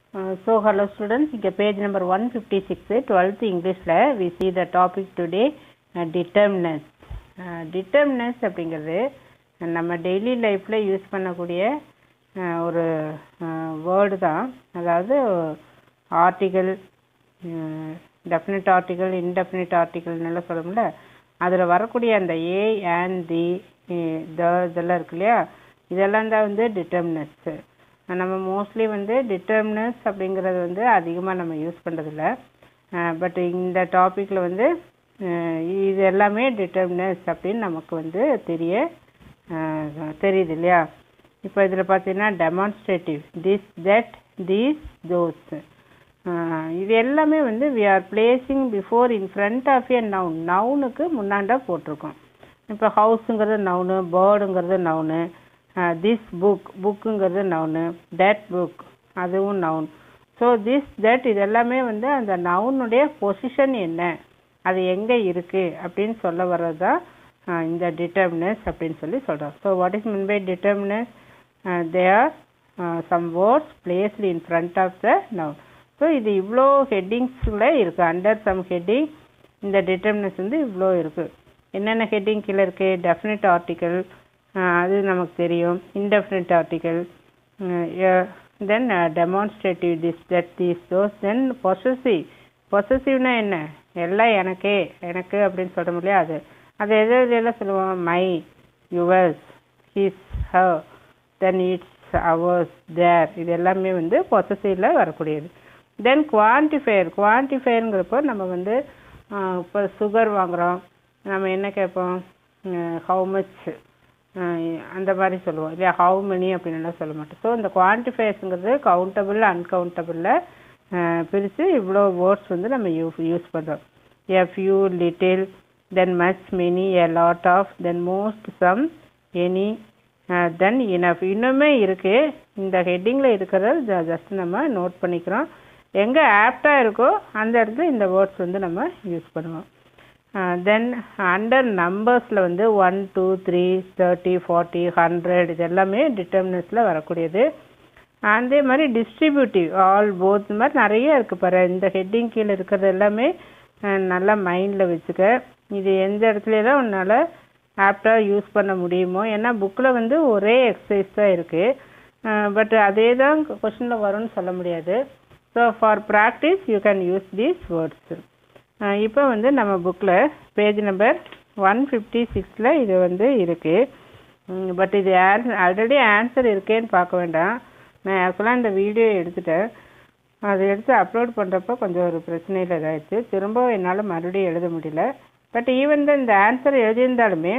Hello students, page number 156, 12th English we see the topic today, determinants. Determinants அப்படிங்கிறது நம்ம daily லைஃப்பில் use பண்ணக்கூடிய ஒரு வேர்டு தான். அதாவது ஆர்டிகல், டெஃபினிட் ஆர்டிகல், இன்டெஃபினிட் ஆர்டிகல்னால சொல்லணும்ல, அதில் வரக்கூடிய அந்த ஏ அண்ட் தி இதெல்லாம் இருக்கு இல்லையா, இதெல்லாம் தான் வந்து டிட்டர்மினன்ட்ஸு. நம்ம மோஸ்ட்லி வந்து டிட்டர்மினன்ட்ஸ் அப்படிங்கிறது வந்து அதிகமாக நம்ம யூஸ் பண்ணுறதில்ல. பட் இந்த டாப்பிக்கில் வந்து இது எல்லாமே டிட்டர்மினன்ட்ஸ் அப்படின்னு நமக்கு வந்து தெரியுது இல்லையா. இப்போ இதில் பார்த்தீங்கன்னா demonstrative, this, that, these, those, இது எல்லாமே வந்து we are placing before in front of a noun. நவுனுக்கு முன்னாண்டா போட்டிருக்கோம். இப்போ ஹவுஸுங்கிறது நவுனு, பேர்டுங்கிறது நவுனு, திஸ் புக், புக்குங்கிறது நவுனு, தட் புக் அதுவும் நவுன். ஸோ திஸ், தட் இது எல்லாமே வந்து அந்த நவுனுடைய பொசிஷன் என்ன, அது எங்கே இருக்குது அப்படின்னு சொல்ல வர்றது தான் இந்த டிட்டர்மினன்ட்ஸ் அப்படின்னு சொல்லி சொல்கிறோம். So what is mean by determinants? They are some words placed in front of the noun. So இது இவ்வளோ ஹெட்டிங்ஸில் இருக்குது. அண்டர் சம் ஹெட்டிங் இந்த டிட்டர்மினன்ட்ஸ் வந்து இவ்வளோ இருக்குது. என்னென்ன ஹெட்டிங் கீழே இருக்குது? டெஃபினிட் ஆர்டிக்கல், அது நமக்கு தெரியும். Indefinite article, then demonstrative, this, that, these, those, then possessive. பொசசிவ்னா என்ன? எல்லாம் எனக்கு அப்படின்னு சொல்ல முடியாது. அது எதெல்லாம் சொல்லுவோம்? My, yours, his, her, then its, ours, their, இது எல்லாமே வந்து பொசசிவில் வரக்கூடியது. தென் குவான்டிஃபையர். குவான்டிஃபையருங்கிறப்போ நம்ம வந்து இப்போ சுகர் வாங்குகிறோம், நம்ம என்ன கேட்போம்? ஹவு மச் அந்த மாதிரி சொல்லுவோம் இல்லையா, ஹவு மெனி அப்படின்லாம் சொல்ல மாட்டோம். ஸோ இந்த குவான்டிஃபையர்ஸுங்கிறது கவுண்டபிள், அன்கவுண்டபிளில் பிரித்து இவ்வளோ வேர்ட்ஸ் வந்து நம்ம யூஸ் பண்ணுறோம். A few, little, then much, many, a lot of, then most, some, any, then enough. இன்னுமே இருக்குது. இந்த ஹெட்டிங்கில் இருக்கிறத ஜஸ்ட் நம்ம நோட் பண்ணிக்கிறோம். எங்கே ஆப்டாக இருக்கோ அந்த இடத்துல இந்த வேர்ட்ஸ் வந்து நம்ம யூஸ் பண்ணுவோம். தென் அண்டர் நம்பர்ஸில் வந்து 1, 2, 3, 30, 40, 100 இது எல்லாமே டிட்டர்மினன்ட்ஸில் வரக்கூடியது. அதே மாதிரி டிஸ்ட்ரிபியூட்டிவ், ஆல், போத், இந்த மாதிரி நிறைய இருக்குது பாரு. இந்த ஹெட்டிங் கீழே இருக்கிறது எல்லாமே நல்லா மைண்டில் வச்சுக்க. இது எந்த இடத்துலலாம் உன்னால் ஆப்டாக யூஸ் பண்ண முடியுமோ, ஏன்னா புக்கில் வந்து ஒரே எக்ஸசைஸ் தான் இருக்குது. பட் அதே தான் கொஷனில் வரும்னு சொல்ல முடியாது. So for practice you can use these words. இப்போ வந்து நம்ம புக்கில் பேஜ் நம்பர் 156 இது வந்து இருக்குது. பட் இது ஆல்ரெடி ஆன்சர் இருக்கேன்னு பார்க்க வேண்டாம். நான் ஆக்சுவலாக இந்த வீடியோ எடுத்துட்டேன். அதை எடுத்து அப்லோட் பண்ணுறப்போ கொஞ்சம் ஒரு பிரச்சனையில் இதாகிடுச்சு. திரும்ப என்னால் மறுபடியும் எழுத முடியல. பட் ஈவன் தான் இந்த ஆன்சர் எழுதியிருந்தாலுமே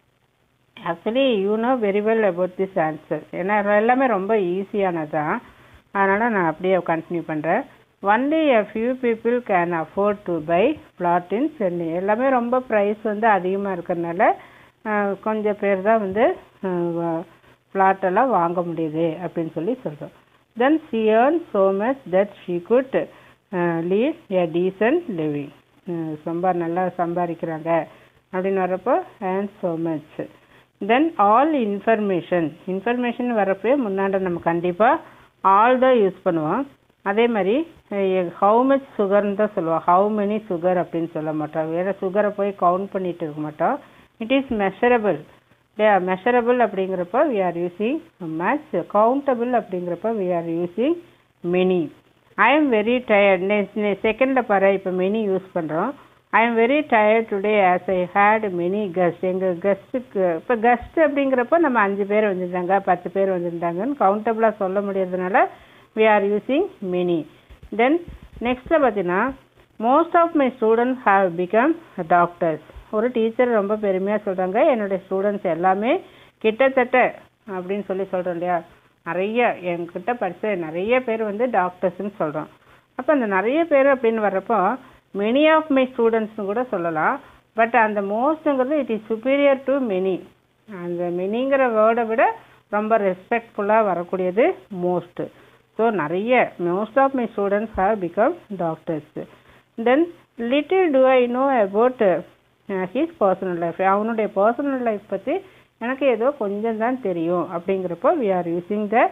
actually you know very well about this answer. ஏன்னா எல்லாமே ரொம்ப ஈஸியானது தான். அதனால் நான் அப்படியே கண்டினியூ பண்ணுறேன். Only a few people can afford to buy plot in Chennai. எல்லாமே ரொம்ப ப்ரைஸ் வந்து அதிகமாக இருக்கிறதுனால கொஞ்சம் பேர் தான் வந்து பிளாட்டெல்லாம் வாங்க முடியுது அப்படின்னு சொல்லி சொல்கிறோம். தென் she earned so much that she could lead a decent living. ரொம்ப நல்லா சம்பாதிக்கிறாங்க அப்படின்னு வரப்போ earn so much. Then all information வரப்போ முன்னாடி நம்ம கண்டிப்பாக ஆல் தான் யூஸ் பண்ணுவோம். அதே மாதிரி ஹவு மச் சுகர்னு தான் சொல்லுவோம். ஹவு மெனி சுகர் அப்படின்னு சொல்ல மாட்டோம். வேறு சுகரை போய் கவுண்ட் பண்ணிட்டு இருக்க மாட்டோம். இட் இஸ் மெஷரபிள் இல்லையா. மெஷரபிள் அப்படிங்கிறப்ப we are using much. Countable அப்படிங்கிறப்ப we are using many. I am very tired. செகண்டில் பாரு, இப்போ மெனி யூஸ் பண்ணுறோம். I am very tired today as I had many guest. எங்கள் கெஸ்ட்டுக்கு இப்போ கெஸ்ட் அப்படிங்கிறப்ப நம்ம 5 பேர் வந்துருந்தாங்க, 10 பேர் வந்துருந்தாங்கன்னு கவுண்டபிளாக சொல்ல முடியறதுனால we are using many. Then next பார்த்தீங்கன்னா most of my students have become doctors. ஒரு டீச்சர் ரொம்ப பெருமையாக சொல்கிறாங்க, என்னுடைய ஸ்டூடெண்ட்ஸ் எல்லாமே கிட்டத்தட்ட அப்படின்னு சொல்லி சொல்கிறோம் இல்லையா. நிறைய என்கிட்ட படித்த நிறைய பேர் வந்து டாக்டர்ஸ்ன்னு சொல்கிறோம். அப்போ அந்த நிறைய பேர் அப்படின்னு வர்றப்போ மெனி ஆஃப் மை ஸ்டூடெண்ட்ஸ்னு கூட சொல்லலாம். பட் அந்த மோஸ்ட்டுங்கிறது it is superior to many. அந்த மெனிங்கிற வேர்டை விட ரொம்ப ரெஸ்பெக்ட்ஃபுல்லாக வரக்கூடியது மோஸ்ட்டு. ஸோ நிறைய most of my students have become doctors. Then little to I know about his personal life. அவனுடைய பர்சனல் லைஃப் பற்றி எனக்கு ஏதோ கொஞ்சம் தான் தெரியும் அப்படிங்கிறப்போ we are using the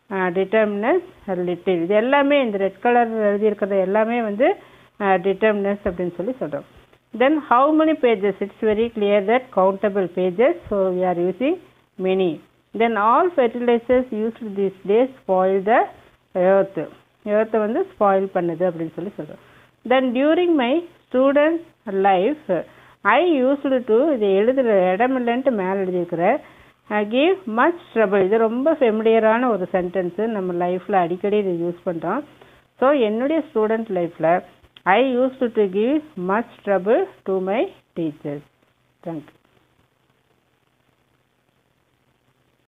determiners little. இது எல்லாமே இந்த ரெட் கலர் எழுதியிருக்கிறது எல்லாமே வந்து டிட்டர்மினஸ் அப்படின்னு சொல்லி சொல்கிறோம். Then how many pages, it's very clear that countable pages, so we are using many. Then all fertilisers used this days spoil the எர்த்தை வந்து ஸ்பாயில் பண்ணுது அப்படின்னு சொல்லி சொல்கிறோம். Then during my student life I used to, இது எழுதுகிற இடமில்லைன்ட்டு மேலே எழுதியிருக்கிறேன். கிவ் மச் ட்ரபிள், இது ரொம்ப ஃபெமிலியரான ஒரு சென்டென்ஸு, நம்ம லைஃப்பில் அடிக்கடி இது யூஸ் பண்ணுறோம். ஸோ என்னுடைய ஸ்டூடெண்ட் லைஃப்பில் I used to give much trouble to my teachers. Thank you.